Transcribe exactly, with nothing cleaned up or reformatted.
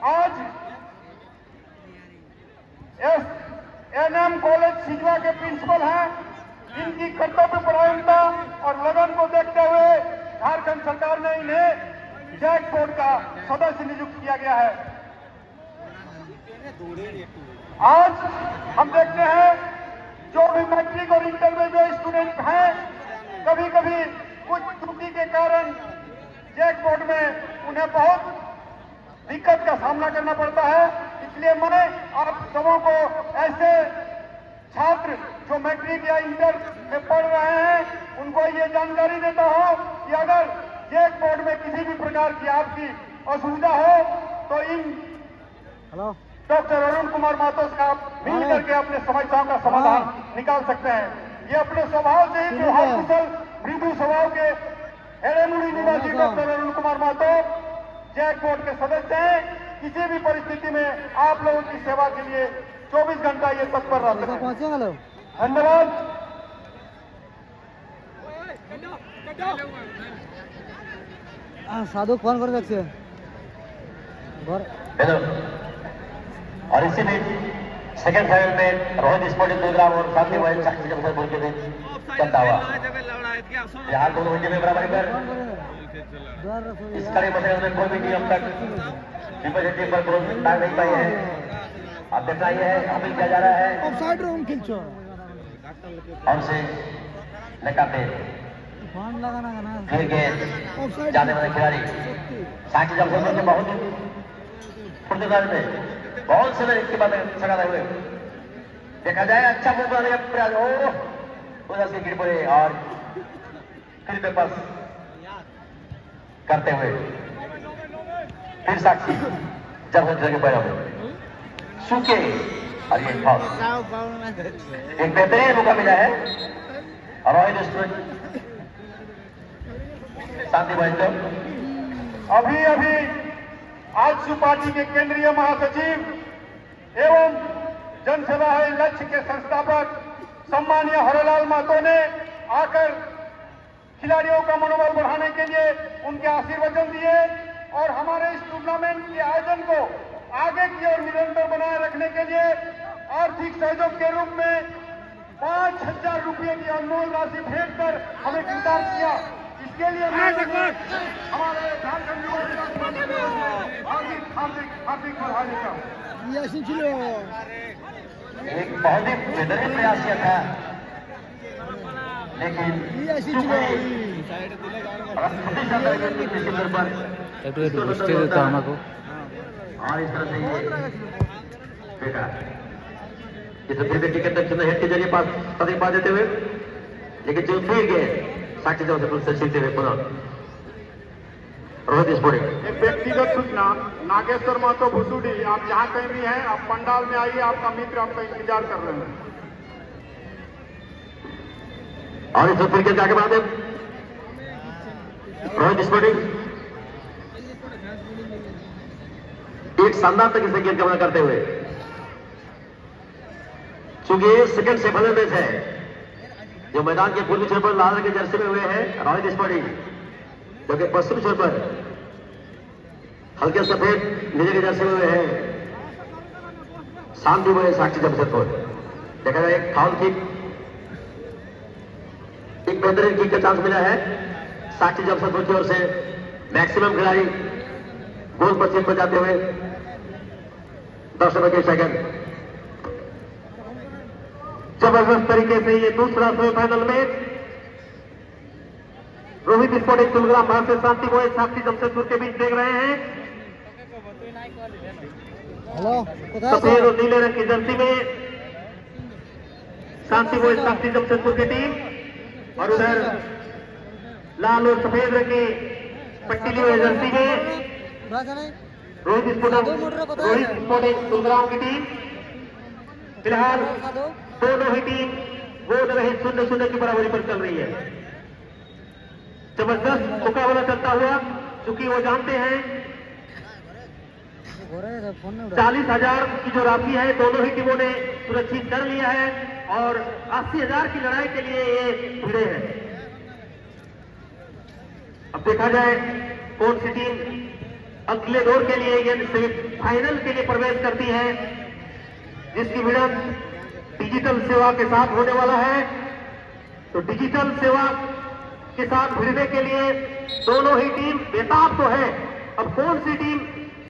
आज S N M college Sijwa के principal हैं, जिनकी कर्तव्यपरायणता और लगन को देखते हुए झारखंड सरकार ने इन्हें जैक बोर्ड का सदस्य नियुक्त किया गया है। आज हम देखते हैं जो भी मैट्रिक और इंटरमीडिएट स्टूडेंट हैं, कभी कभी कुछ त्रुटि के कारण जैक बोर्ड में उन्हें बहुत दिक्कत का सामना करना पड़ता है। इसलिए मैं आप सबों को ऐसे छात्र जो मैट्रिक या इंटर में पढ़ रहे हैं उनको ये जानकारी देता हूं कि अगर जैक बोर्ड में किसी भी प्रकार की आपकी असुविधा हो तो इन डॉक्टर अरुण कुमार महतो से आप मिल करके अपने समस्याओं का समाधान निकाल सकते हैं। ये अपने स्वभाव से ही व्यवहार कुशल मृदु स्वभाव के हेड़ेमुड़ी निवासी doctor Arun Kumar Mahto JAC board के सदस्य हैं। किसी भी परिस्थिति में आप लोगों की सेवा के लिए चौबीस घंटा ये तत्पर रहते हैं। धन्यवाद। साधु फोन कर सकते हैं। हेलो। और इसी बीच सेकंड फाइनल में रोहित स्पोर्टिंग प्रोग्राम और साथी वाइल्ड साक्षी जब बोल के थे चलता हुआ फिलहाल दोनों वनडे में बराबरी पर इस कड़े मसले में कोई भी टीम तक विपरीत टीम पर गोल डाल नहीं पाई है। अब देखना यह है अपील किया जा रहा है ऑफसाइड राउंड खिलचो और से लगाते फोन लगाना ना खेल के जाने वाले खिलाड़ी साक्षी जब बोल के बहुत फुर्तीदार में बहुत समय इसके बाद सगाते हुए देखा जाए अच्छा मूव करने का प्रयास हो उधर से गिर पड़े और फिर पे पास करते हुए फिर साक्षी जब हम जगह पैदा हुए सूखे और ये एक बेहतरीन मौका मिला है और शांति भाई तो अभी अभी आजसू पार्टी के केंद्रीय महासचिव एवं जनसेवा है लक्ष्य के संस्थापक सम्मानीय हरलाल महतो ने आकर खिलाड़ियों का मनोबल बढ़ाने के लिए उनके आशीर्वचन दिए और हमारे इस टूर्नामेंट के आयोजन को आगे की ओर निरंतर बनाए रखने के लिए आर्थिक सहयोग के रूप में पांच हजार रुपये की अनमोल राशि भेंट कर हमें कृतार्थ किया। इसके लिए हमारे झारखंड हार्दिक हार्दिक हार्दिक बधाई देता हूँ। एक बहुत ही बेहतरीन प्रयास किया था लेकिन और इस तरह से बेटा इस टिकट तक हेड के जरिए पास सदी पा देते हुए लेकिन जो फिर गए साक्षी जब से सीखते हुए पुनः रोहित स्पोर्टिंग। एक व्यक्तिगत सूचना नागेश्वर महतो भुसुडी, आप जहाँ कहीं भी हैं आप पंडाल में आइए, आपका मित्र आपका इंतजार कर रहे हैं। और इस फिर के जाके बाद रोहित स्पोर्टिंग एक शानदार तरीके से गेंद कवर करते हुए चूंकि सेकंड से फल मैच है जो मैदान के पूर्वी छोर पर लाल रंग के जर्सी में हुए हैं रोहित स्पोर्टिंग जो कि पश्चिमी छोर पर हल्के सफेद नीले के जर्सी में हुए हैं शांति में साक्षी जमशेदपुर। देखा जाए एक फाउल किक एक बेहतरीन किक का चांस मिला है साक्षी जमशेदपुर की ओर से। मैक्सिमम खिलाड़ी गोल पश्चिम पर जाते हुए दस नंबर के सेकंड जबरदस्त तरीके से ये दूसरा semifinal match Rohit sporting Tulgram Bharat से शांति बोए साक्षी जमशेदपुर के बीच देख रहे हैं। सफेद और नीले रंग की जर्सी में शांति बोए साक्षी जमशेदपुर की टीम और उधर लाल और सफेद रंग की पट्टी ली हुई जर्सी में रोहित स्पोर्टिंग रोहित स्पोर्टिंग तुलग्राम की टीम। फिलहाल दोनों ही टीम गोल रहे शून्य शून्य की बराबरी पर चल रही है। जबरदस्त मुकाबला चलता हुआ चूंकि वो जानते हैं चालीस हजार की जो राशि है दोनों ही टीमों ने सुरक्षित कर लिया है और अस्सी हजार की लड़ाई के लिए ये भिड़े हैं। अब देखा जाए कौन सी टीम अगले दौर के लिए यानी सेमीफाइनल के लिए प्रवेश करती है, जिसकी भिड़ंत डिजिटल सेवा के साथ होने वाला है। तो डिजिटल सेवा के साथ भिड़ने के लिए दोनों ही टीम बेताब तो है। अब कौन सी टीम